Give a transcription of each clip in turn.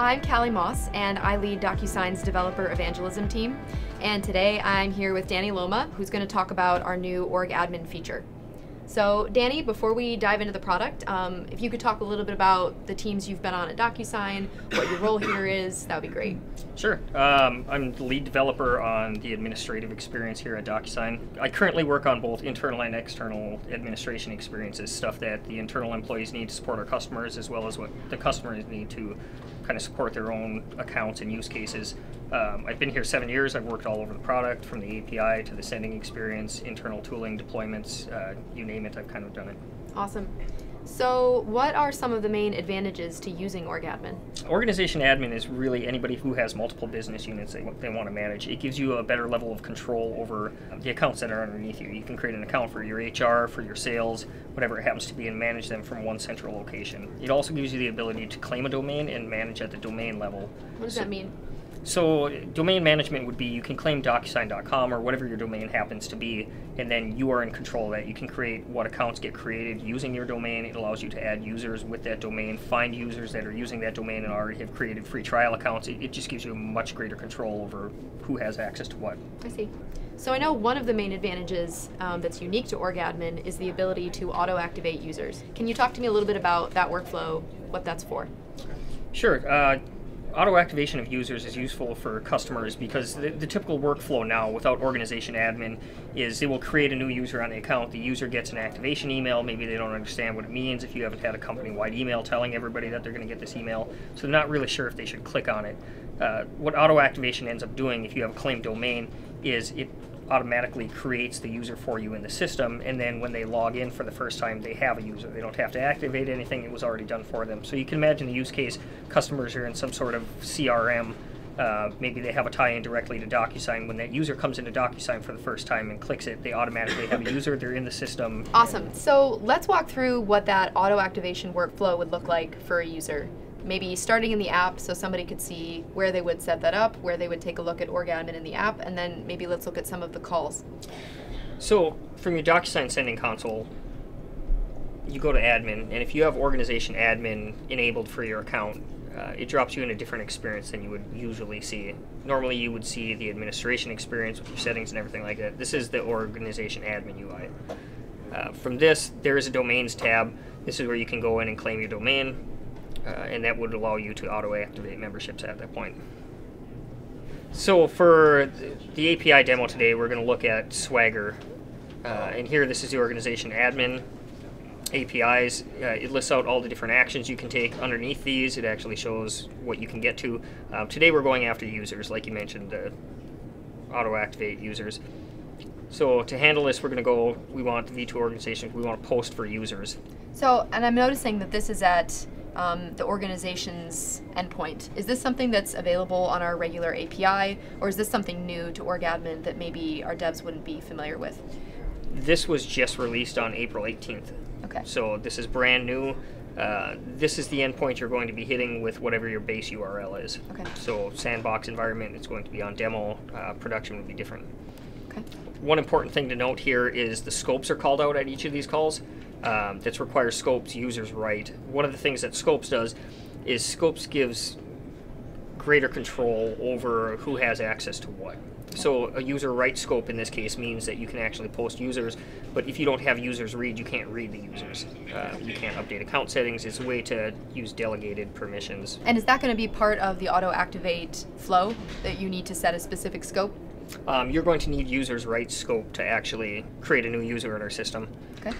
I'm Callie Moss, and I lead DocuSign's developer evangelism team. And today I'm here with Danny Luoma, who's going to talk about our new org admin feature. So Danny, before we dive into the product, if you could talk a little bit about the teams you've been on at DocuSign, what your role here is, that would be great. Sure. I'm the lead developer on the administrative experience here at DocuSign. I currently work on both internal and external administration experiences, stuff that the internal employees need to support our customers, as well as what the customers need to kind of support their own accounts and use cases. I've been here 7 years. I've worked all over the product, from the API to the sending experience, internal tooling, deployments, you name it, I've kind of done it. Awesome. So what are some of the main advantages to using org admin? Organization admin is really anybody who has multiple business units they want to manage. It gives you a better level of control over the accounts that are underneath you. You can create an account for your HR, for your sales, whatever it happens to be, and manage them from one central location. It also gives you the ability to claim a domain and manage at the domain level. What does that mean? So domain management would be you can claim DocuSign.com or whatever your domain happens to be, and then you are in control of that. You can create what accounts get created using your domain. It allows you to add users with that domain, find users that are using that domain and already have created free trial accounts. It just gives you much greater control over who has access to what. I see. So I know one of the main advantages that's unique to org admin is the ability to auto-activate users. Can you talk to me a little bit about that workflow, what that's for? Sure. Auto-activation of users is useful for customers because the typical workflow now without organization admin is they will create a new user on the account. The user gets an activation email. Maybe they don't understand what it means if you haven't had a company-wide email telling everybody that they're going to get this email. So they're not really sure if they should click on it. What auto-activation ends up doing if you have a claimed domain is it automatically creates the user for you in the system, and then when they log in for the first time, they have a user. They don't have to activate anything. It was already done for them. So you can imagine the use case, customers are in some sort of CRM. Maybe they have a tie-in directly to DocuSign. When that user comes into DocuSign for the first time and clicks it, they automatically have a user. They're in the system. Awesome. So let's walk through what that auto-activation workflow would look like for a user. Maybe starting in the app so somebody could see where they would set that up, where they would take a look at org admin in the app, and then maybe let's look at some of the calls. So from your DocuSign sending console, you go to admin, and if you have organization admin enabled for your account, it drops you in a different experience than you would usually see. Normally you would see the administration experience with your settings and everything like that. This is the organization admin UI. From this, there is a domains tab. This is where you can go in and claim your domain. And that would allow you to auto-activate memberships at that point. So for the API demo today, we're going to look at Swagger. And here, this is the organization admin APIs. It lists out all the different actions you can take underneath these. It actually shows what you can get to. Today, we're going after users, like you mentioned, auto-activate users. So to handle this, we're going to go, we want V2 organizations, we want to post for users. So, and I'm noticing that this is at the organization's endpoint. Is this something that's available on our regular API, or is this something new to org admin that maybe our devs wouldn't be familiar with? This was just released on April 18th. Okay. So this is brand new. This is the endpoint you're going to be hitting with whatever your base URL is. Okay. So sandbox environment, it's going to be on demo. Production would be different. Okay. One important thing to note here is the scopes are called out at each of these calls. That requires scopes users write. One of the things that scopes does is scopes gives greater control over who has access to what. So a user write scope in this case means that you can actually post users, but if you don't have users read, you can't read the users. You can't update account settings. It's a way to use delegated permissions. And is that going to be part of the auto-activate flow, that you need to set a specific scope? You're going to need users write scope to actually create a new user in our system. Okay.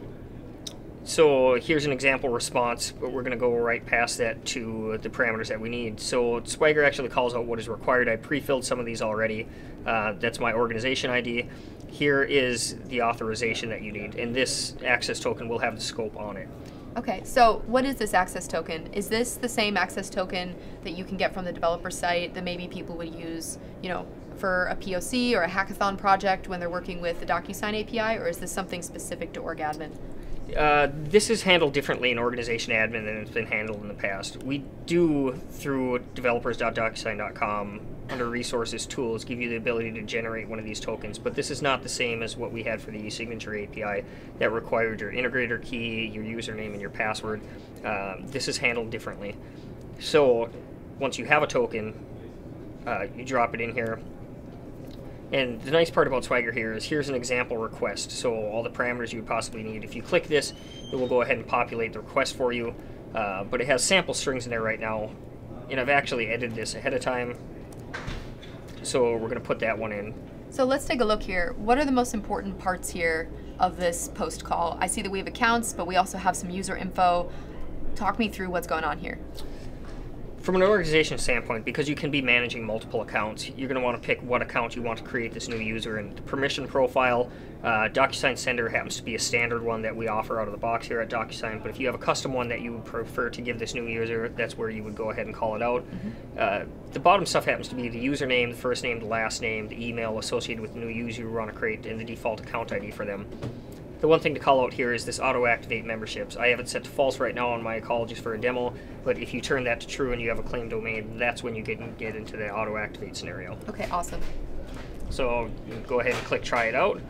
So here's an example response, but we're going to go right past that to the parameters that we need. So Swagger actually calls out what is required. I pre-filled some of these already. That's my organization ID. Here is the authorization that you need, and this access token will have the scope on it. Okay, so what is this access token? Is this the same access token that you can get from the developer site that maybe people would use, you know, for a POC or a hackathon project when they're working with the DocuSign API, or is this something specific to org admin? This is handled differently in organization admin than it's been handled in the past. We do, through developers.docusign.com, under resources tools, give you the ability to generate one of these tokens, but this is not the same as what we had for the e-signature API that required your integrator key, your username, and your password. This is handled differently. So once you have a token, you drop it in here. And the nice part about Swagger here is here's an example request. So all the parameters you would possibly need. If you click this, it will go ahead and populate the request for you. But it has sample strings in there right now. And I've actually edited this ahead of time. So we're going to put that one in. So let's take a look here. What are the most important parts here of this post call? I see that we have accounts, but we also have some user info. Talk me through what's going on here. From an organization standpoint, because you can be managing multiple accounts, you're going to want to pick what account you want to create this new user in. The permission profile, DocuSign Sender happens to be a standard one that we offer out of the box here at DocuSign, but if you have a custom one that you would prefer to give this new user, that's where you would go ahead and call it out. The bottom stuff happens to be the username, the first name, the last name, the email associated with the new user you want to create, and the default account ID for them. The one thing to call out here is this auto-activate memberships. I have it set to false right now on my call just for a demo, but if you turn that to true and you have a claim domain, that's when you get into the auto-activate scenario. Okay, awesome. So go ahead and click try it out.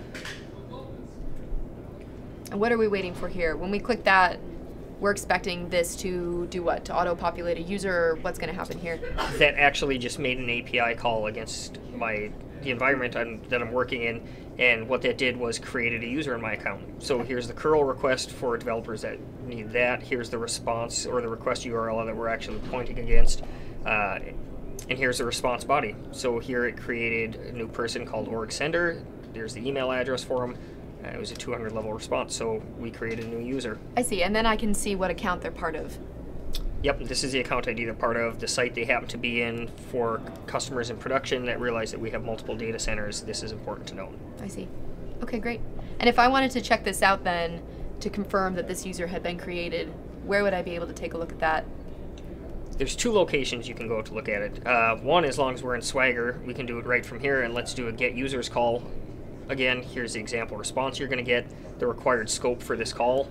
And what are we waiting for here? When we click that, we're expecting this to do what? To auto-populate a user, or what's going to happen here? That actually just made an API call against the environment that I'm working in, and what that did was created a user in my account. So here's the curl request for developers that need that. Here's the response or the request URL that we're actually pointing against. And here's the response body. So here it created a new person called org sender. There's the email address for them. It was a 200 level response, so we created a new user. I see, and then I can see what account they're part of. Yep, this is the account ID they're part of, the site they happen to be in. For customers in production that realize that we have multiple data centers, this is important to know. I see. Okay, great. And if I wanted to check this out then, to confirm that this user had been created, where would I be able to take a look at that? There's two locations you can go to look at it. One, as long as we're in Swagger, we can do it right from here, and let's do a get users call. Again, here's the example response you're going to get, the required scope for this call.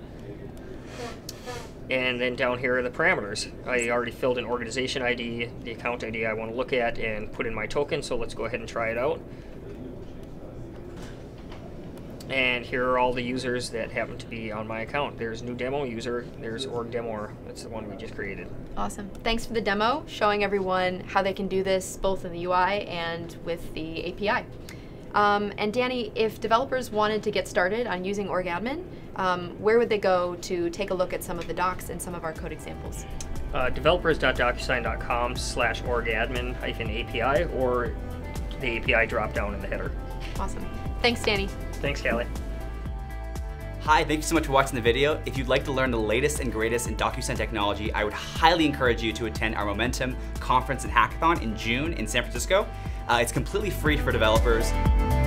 And then down here are the parameters. I already filled in organization ID, the account ID I want to look at, and put in my token, so let's go ahead and try it out. And here are all the users that happen to be on my account. There's new demo user, there's org demoer, that's the one we just created. Awesome. Thanks for the demo, showing everyone how they can do this both in the UI and with the API. And Danny, if developers wanted to get started on using org admin, where would they go to take a look at some of the docs and some of our code examples? Developers.docusign.com/orgadmin-API, or the API drop down in the header. Awesome. Thanks, Danny. Thanks, Callie. Hi, thank you so much for watching the video. If you'd like to learn the latest and greatest in DocuSign technology, I would highly encourage you to attend our Momentum conference and hackathon in June in San Francisco. It's completely free for developers.